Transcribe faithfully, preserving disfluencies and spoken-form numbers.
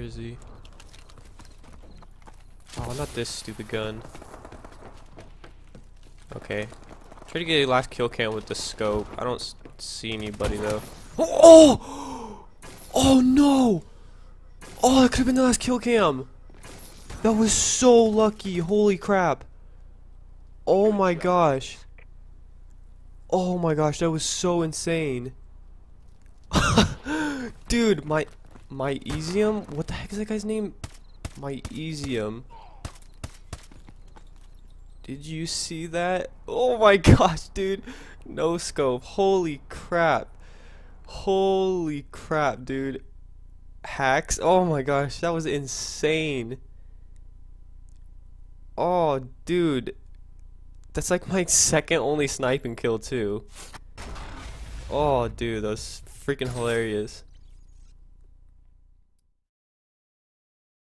is he? Oh, not this stupid gun. Okay. Try to get a last kill cam with the scope. I don't s see anybody though. Oh! Oh no! Oh, that could have been the last kill cam. That was so lucky. Holy crap. Oh my gosh. Oh my gosh, that was so insane. Dude, my my Easium? What the heck is that guy's name? My Easium. Did you see that? Oh my gosh, dude. No scope. Holy crap. Holy crap, dude. Hacks. Oh my gosh, that was insane. Oh, dude. That's like my second only sniping kill too. Oh, dude, that was freaking hilarious.